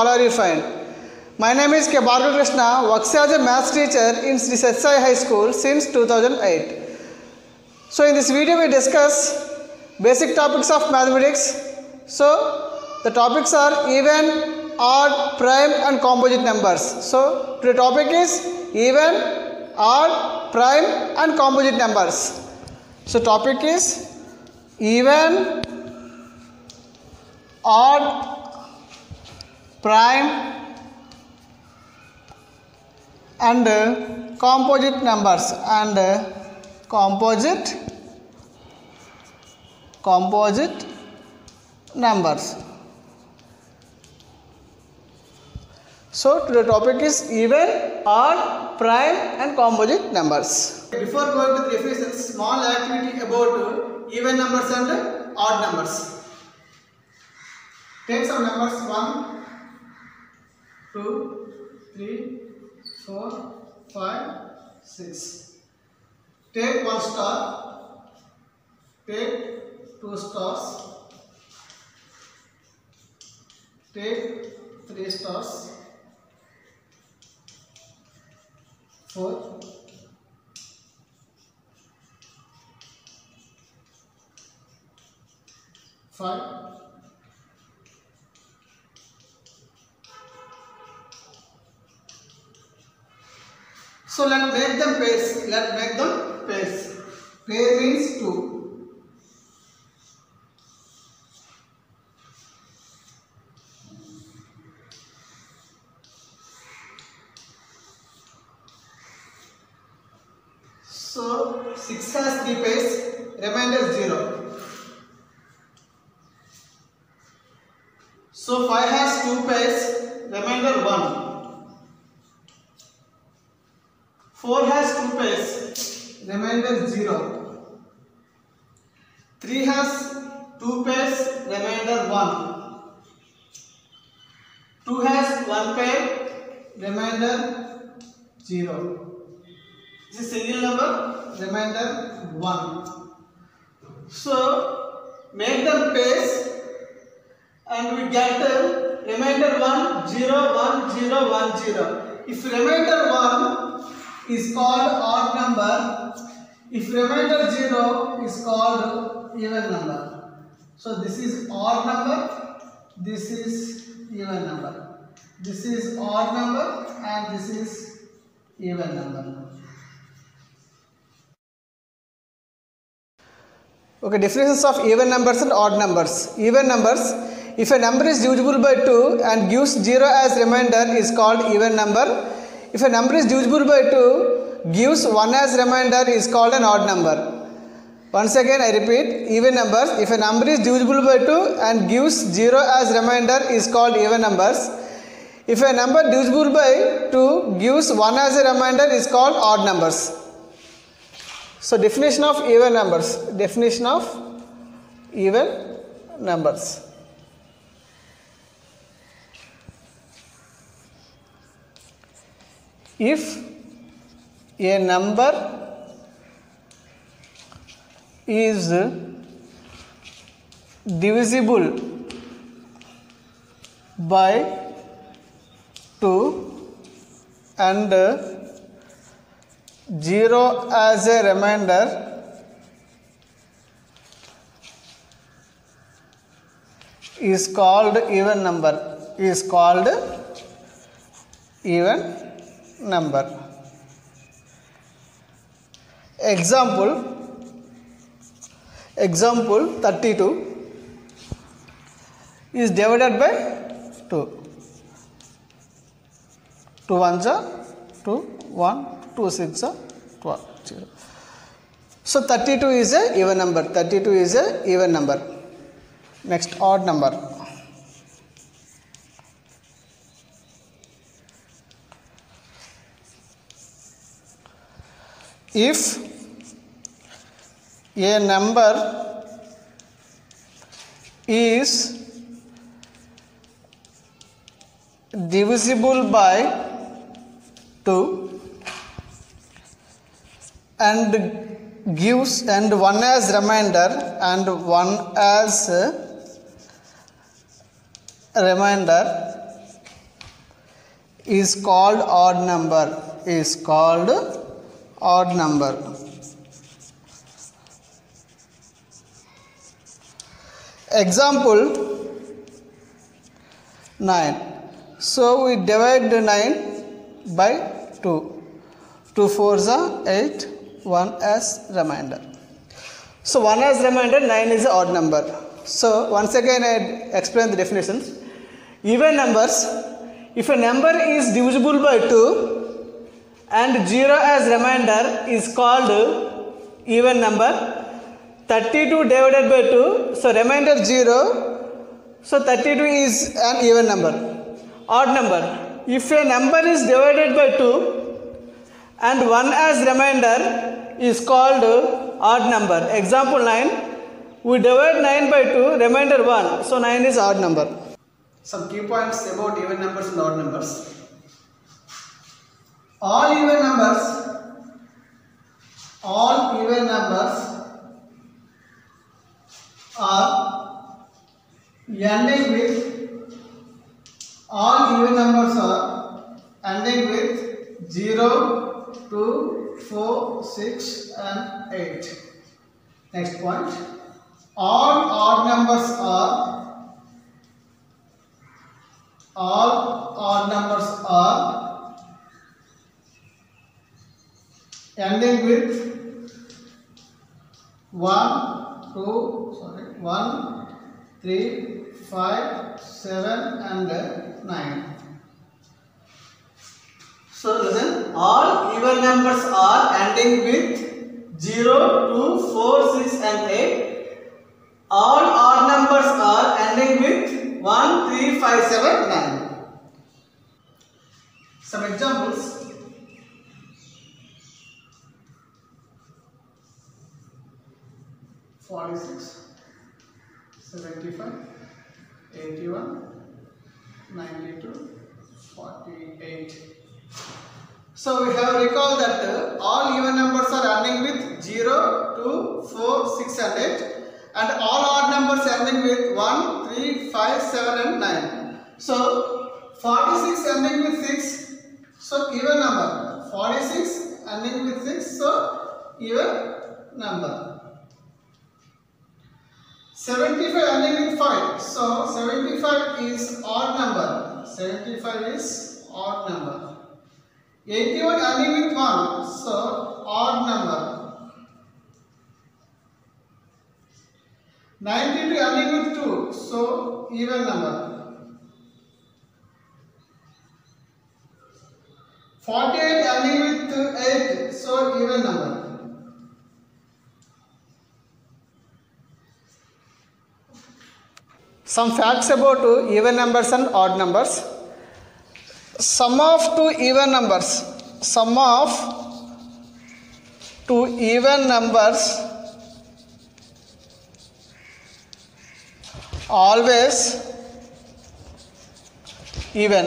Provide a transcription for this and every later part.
all are you fine? My name is K. Bhargav Krishna, works as a maths teacher in Sri Sathya High School since 2008. So in this video we discuss basic topics of mathematics. So the topics are even, odd, prime and composite numbers. So the topic is even, odd, prime and composite numbers. So topic is even, odd, prime and composite numbers composite numbers. So the topic is even, odd, prime and composite numbers. Before going to the definitions, small activity about even numbers and odd numbers. Take some numbers 1, 2, 3, 4, 5, 6. Take 1 star. Take 2 stars. Take 3 stars. 4. 5. 6. So let's make them pairs. Pair means 2. So 6 has 3 pairs, remainder 0. So 5 has 2 pairs, remainder 1. 4 has 2 pairs, remainder 0. 3 has 2 pairs, remainder 1. 2 has 1 pair, remainder 0. This is single number, remainder 1. So make them pairs and we get remainder 1, 0, 1, 0, 1, 0. If remainder 1 is called odd number, if remainder 0 is called even number. So this is odd number, this is even number. This is odd number and this is even number. Okay, definitions of even numbers and odd numbers. Even numbers, if a number is divisible by 2 and gives 0 as remainder is called even number. If a number is divisible by 2, gives 1 as remainder is called an odd number. Once again I repeat, even numbers, if a number is divisible by 2 and gives 0 as remainder is called even numbers. If a number divisible by 2 gives 1 as a remainder is called odd numbers. So definition of even numbers. Definition of even numbers. If a number is divisible by 2 and 0 as a remainder is called even number. Example 32 is divided by 2. 2 ones are 2, 1, 2 6 are 12, 0. So 32 is a even number. 32 is a even number. Next, odd number. If a number is divisible by 2 and gives and 1 as remainder and 1 as remainder is called odd number, is called odd number. Example 9. So we divide the 9 by 2. 2 4s are 8, 1 as remainder. So 1 as remainder, 9 is an odd number. So once again I explain the definitions. Even numbers, if a number is divisible by 2 and 0 as remainder is called even number. 32 divided by 2, so remainder 0, so 32 is an even number. Odd number, if a number is divided by 2 and 1 as remainder is called odd number. Example 9, we divide 9 by 2, remainder 1, so 9 is odd number. Some key points about even numbers and odd numbers. All even numbers are ending with 0, 2, 4, 6 and 8. Next point. All odd numbers are ending with 1, 3, 5, 7 and 9. So listen, all even numbers are ending with 0, 2, 4, 6 and 8. All odd numbers are ending with 1, 3, 5, 7, 9. Some examples. 46, 75, 81, 92, 48. So we have recalled that all even numbers are ending with 0, 2, 4, 6 and 8 and all odd numbers ending with 1, 3, 5, 7 and 9. So 46 ending with 6, so even number. 46 ending with 6, so even number. 75 ending with 5, so 75 is odd number. 75 is odd number. 81 ending with 1, so odd number. 92 ending with 2, so even number. 48 ending with 8, so even number. Some facts about even numbers and odd numbers. Sum of two even numbers always even.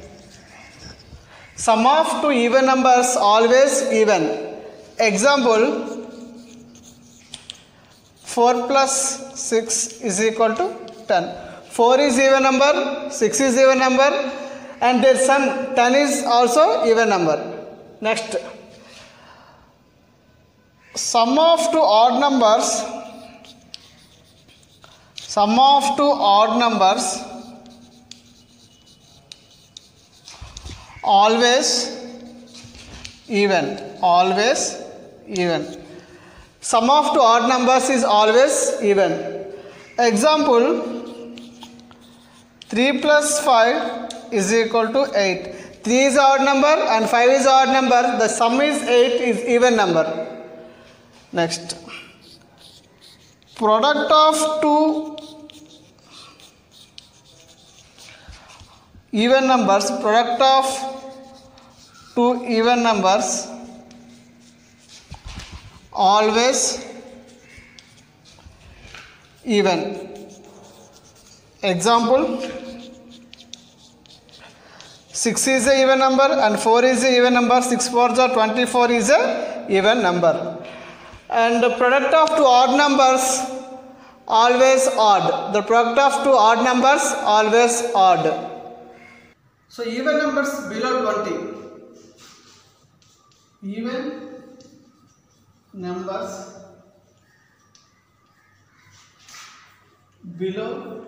Sum of two even numbers always even. Example 4 plus 6 is equal to 10. 4 is even number, 6 is even number and their son 10 is also even number. Next, sum of two odd numbers always even. Sum of two odd numbers is always even. Example 3 plus 5 is equal to 8. 3 is odd number and 5 is odd number. The sum is 8 is even number. Next, product of two even numbers always even. Example 6 is a even number and 4 is a even number. 6 4s are 24 is a even number. And the product of two odd numbers always odd. The product of two odd numbers always odd. So even numbers below 20. Even numbers below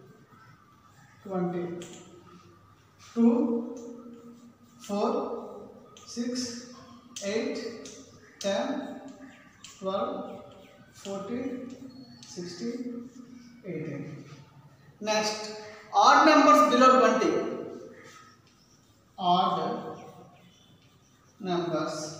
20. 2, 4, 6, 8, 10, 12, 14, 16, 18. Next, odd numbers below 20. Odd numbers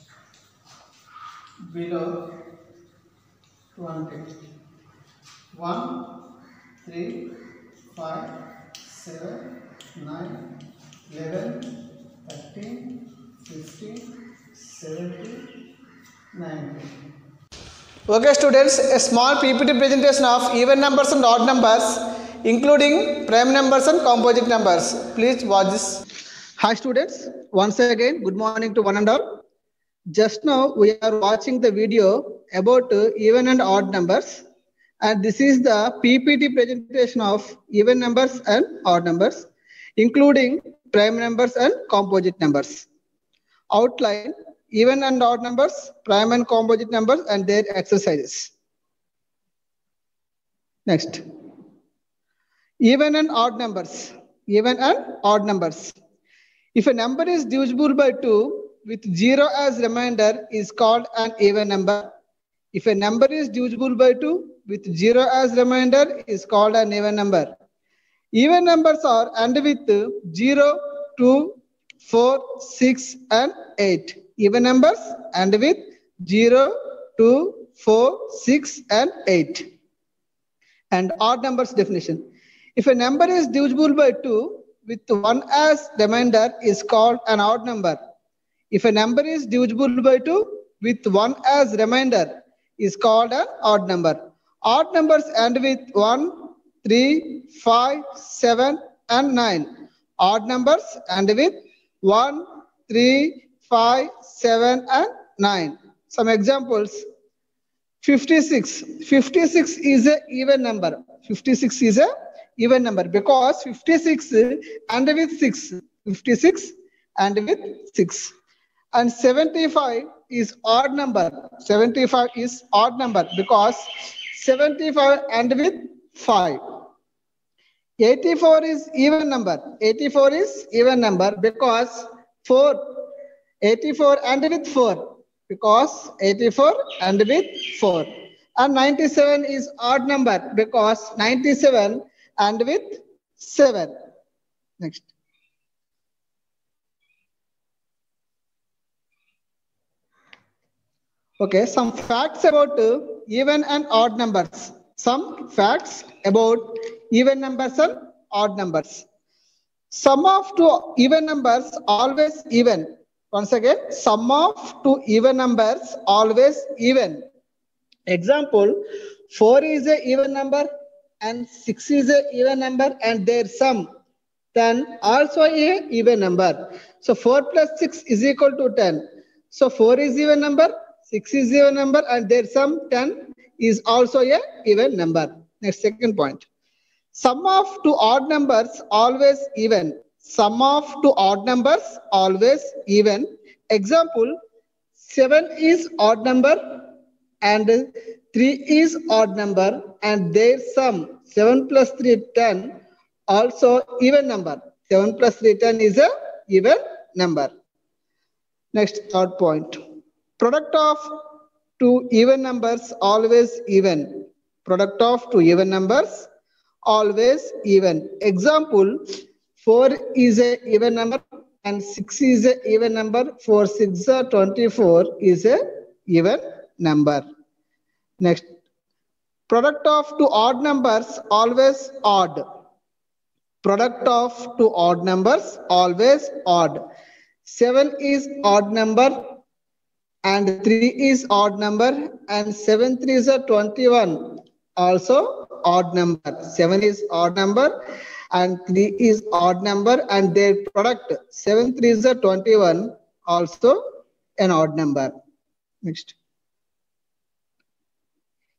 below 20. 1, 3, 5, 7, 9, 11, 13, 15, 17, 19. Okay students, a small PPT presentation of even numbers and odd numbers including prime numbers and composite numbers. Please watch this. Hi students, once again good morning to one and all. Just now we are watching the video about even and odd numbers, and this is the PPT presentation of even numbers and odd numbers including prime numbers and composite numbers. Outline: even and odd numbers, prime and composite numbers and their exercises. Next, even and odd numbers. Even and odd numbers. If a number is divisible by 2 with 0 as remainder is called an even number. If a number is divisible by 2 with 0 as remainder is called an even number. Even numbers are end with 0, 2, 4, 6 and 8. Even numbers end with 0, 2, 4, 6 and 8. And odd numbers definition. If a number is divisible by 2 with 1 as remainder is called an odd number. If a number is divisible by 2 with 1 as remainder is called an odd number. Odd numbers end with 1, 3, 5, 7 and 9. Odd numbers end with 1, 3, 5, 7 and 9. Some examples. 56. 56 is an even number. 56 is an even number because 56 and with 6. 56 and with 6. And 75 is odd number. 75 is odd number because 75 and with 5. 84 is even number. 84 is even number because 4. 84 and with 4 because 84 and with 4. And 97 is odd number because 97 and with 7. Next. Okay, some facts about even and odd numbers. Some facts about even numbers and odd numbers. Sum of two even numbers always even. Once again, sum of two even numbers always even. Example, 4 is an even number and 6 is an even number and their sum 10 also a even number. So 4 plus 6 is equal to 10. So 4 is even number, 6 is even number and their sum 10 is also a even number. Next, second point. Sum of two odd numbers always even. Sum of two odd numbers always even. Example, 7 is odd number and 3 is odd number and their sum 7 plus 3 10 also even number. 7 plus 3 10 is a even number. Next, third point. Product of two even numbers always even. Product of two even numbers always even. Example, 4 is a even number and 6 is a even number. 4 6 24 is a even number. Next, product of two odd numbers always odd. Product of two odd numbers always odd. 7 is odd number and 3 is odd number and 7 3 is a 21 also odd number. 7 is odd number and 3 is odd number and their product 7 3 is a 21 also an odd number. Next,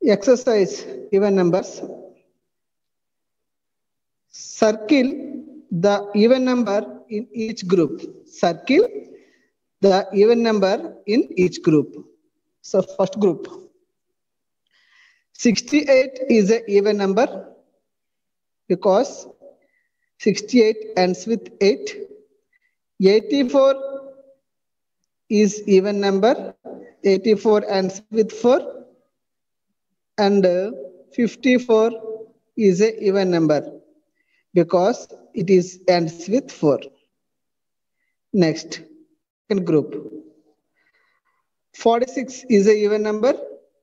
exercise even numbers. Circle the even number in each group. Circle the even number in each group. So first group. 68 is an even number because 68 ends with 8. 84 is even number. 84 ends with 4. And 54 is an even number because it is ends with 4. Next, second group. 46 is an even number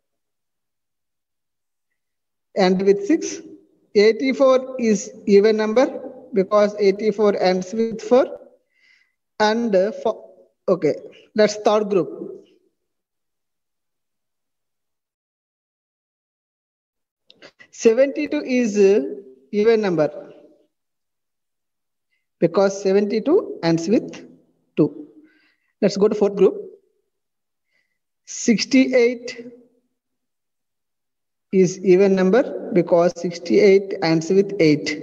and with 6. 84 is even number because 84 ends with 4. And okay, that's third group. 72 is even number because 72 ends with 2. Let's go to fourth group. 68 is even number because 68 ends with 8.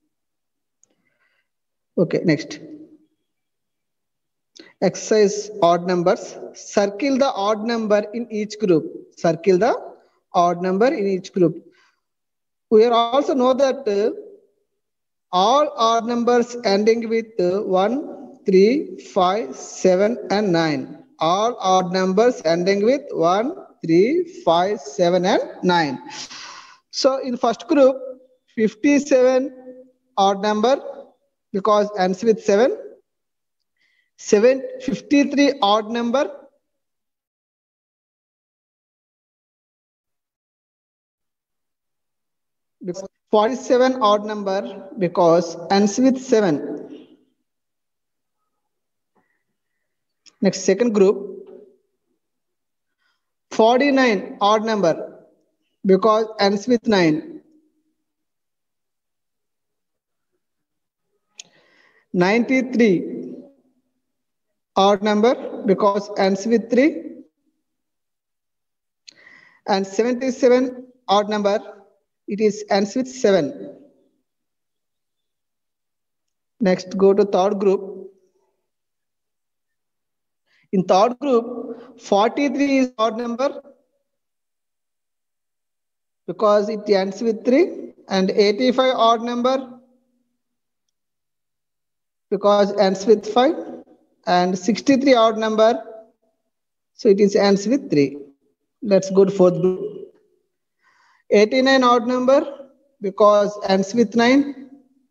Okay, next. Exercise odd numbers. Circle the odd number in each group. Circle the odd number in each group. We also know that all odd numbers ending with 1, 3, 5, 7 and 9. All odd numbers ending with 1, 3, 5, 7 and 9. So in first group, 57 odd number because ends with 7. 53 odd number because 47 odd number because ends with 7. Next, second group. 49 odd number because ends with 9. 93 odd number because ends with 3. And 77 odd number, it is ends with 7. Next, go to third group. In third group, 43 is odd number because it ends with 3, and 85 odd number because ends with 5, and 63 odd number, so it is ends with 3. Let's go to fourth group. 89 odd number because ends with 9.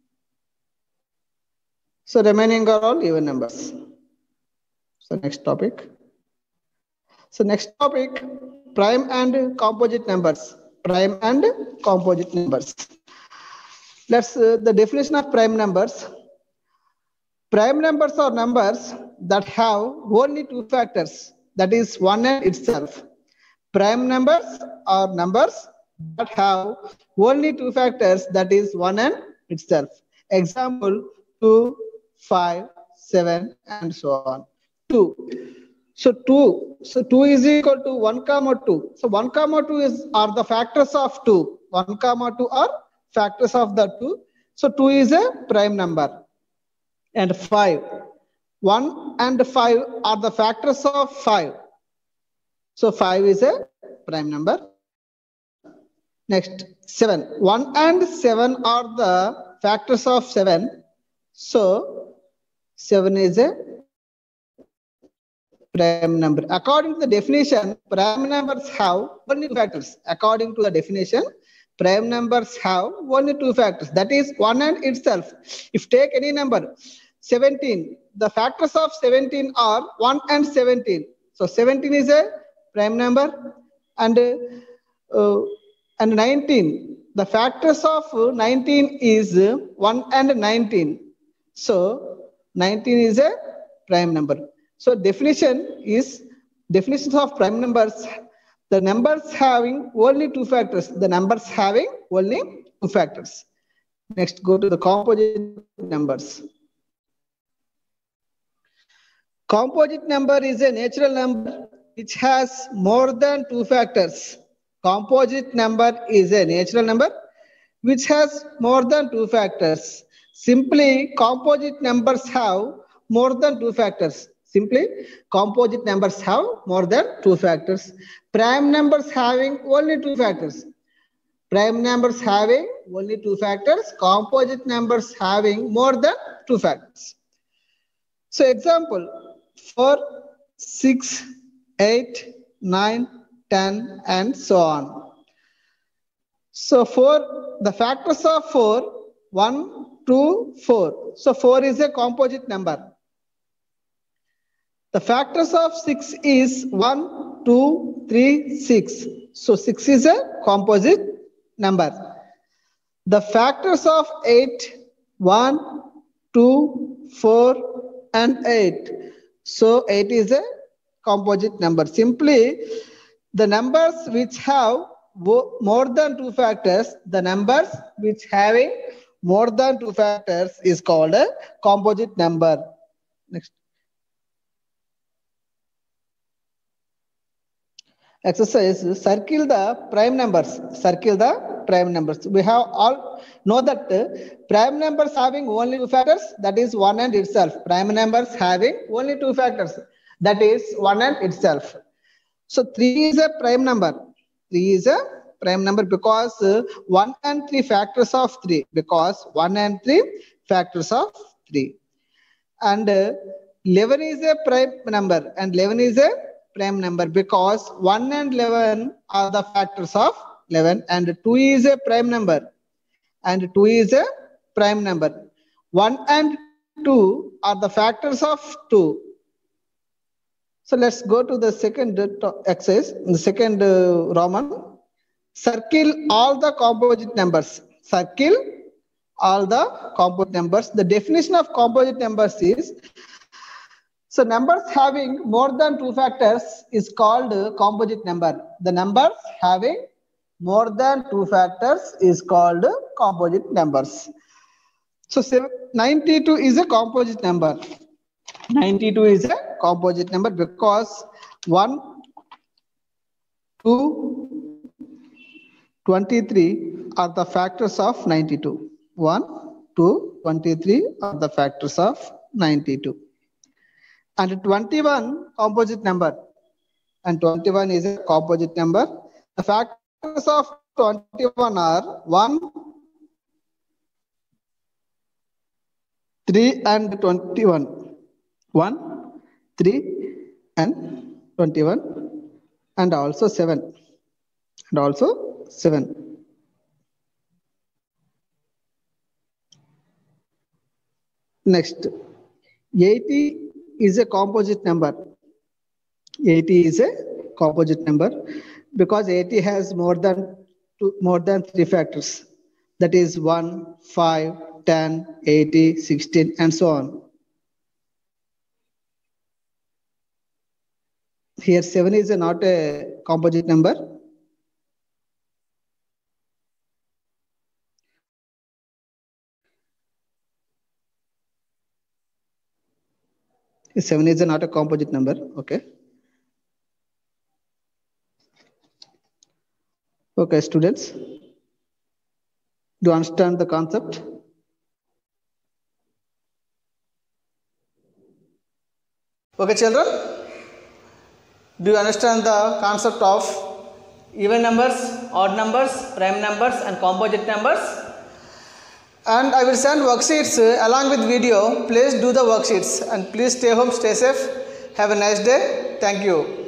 So remaining are all even numbers. So next topic. So next topic, prime and composite numbers. Prime and composite numbers. Let's the definition of prime numbers. Prime numbers are numbers that have only two factors, that is 1 and itself. Prime numbers are numbers that have only two factors, that is 1 and itself. Example, 2, 5, 7 and so on. 2. So 2 is equal to 1, 2. So 1, 2 are the factors of 2. 1, 2 are factors of the 2. So 2 is a prime number. And 5. 1 and 5 are the factors of 5. So 5 is a prime number. Next, 7. 1 and 7 are the factors of 7. So 7 is a prime number. According to the definition, prime numbers have only two factors. According to the definition, prime numbers have only two factors, that is 1 and itself. If take any number, 17, the factors of 17 are 1 and 17. So 17 is a prime number. And 19, the factors of 19 is 1 and 19. So 19 is a prime number. So definitions of prime numbers, the numbers having only two factors. The numbers having only two factors. Next, go to the composite numbers. Composite number is a natural number which has more than two factors. Composite number is a natural number which has more than two factors. Simply, composite numbers have more than two factors. Simply, composite numbers have more than two factors. Prime numbers having only two factors. Prime numbers having only two factors. Composite numbers having more than two factors. So example, 4, 6, 8, 9, 10 and so on. So the factors of 4, 1, 2, 4. So 4 is a composite number. The factors of 6 is 1, 2, 3, 6. So 6 is a composite number. The factors of 8, 1, 2, 4 and 8. So 8 is a composite number. Simply, the numbers which have more than two factors, the numbers which having more than two factors is called a composite number. Next. Exercise, circle the prime numbers. Circle the prime numbers. We have all know that prime numbers having only two factors, that is 1 and itself. Prime numbers having only two factors, that is 1 and itself. So 3 is a prime number. 3 is a prime number because 1 and 3 factors of 3. Because 1 and 3 factors of 3. And 11 is a prime number. And 11 is a prime number because 1 and 11 are the factors of 11. And 2 is a prime number. And 2 is a prime number. 1 and 2 are the factors of 2. So let's go to the second exercise, the second Roman. Circle all the composite numbers. Circle all the composite numbers. The definition of composite numbers is, so numbers having more than two factors is called composite number. The numbers having more than two factors is called composite numbers. So 92 is a composite number. 92 is a composite number because 1, 2, 23 are the factors of 92. 1, 2, 23 are the factors of 92. And 21 composite number. And 21 is a composite number. The factors of 21 are 1, 3 and 21. 1, 3 and 21 and also 7. And also 7. Next, 80 is a composite number. 80 is a composite number because 80 has more than 3 factors. That is 1, 5, 10, 80, 16 and so on. Here 7 is not a composite number. Seven is not a composite number. Okay. Okay, students. Do you understand the concept? Okay, children. Do you understand the concept of even numbers, odd numbers, prime numbers and composite numbers? And I will send worksheets along with video. Please do the worksheets and please stay home, stay safe. Have a nice day. Thank you.